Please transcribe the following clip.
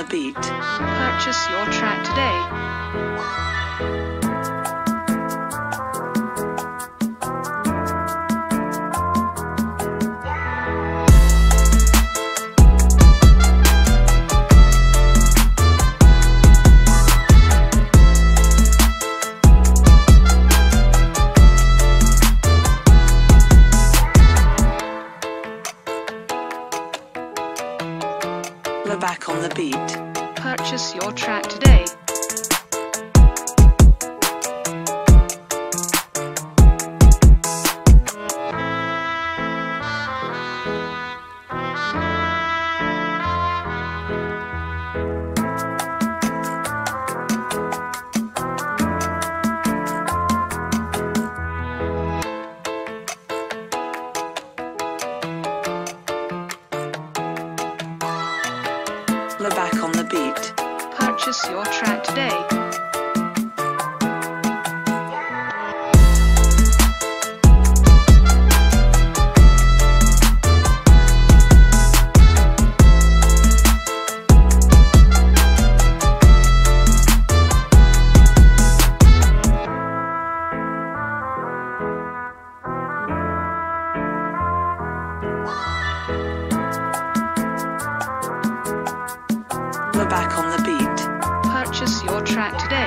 the beat. Purchase your track today. Back on the beat. Purchase your track today. Back on the beat. Purchase your track today. Back on the beat. Purchase your track today.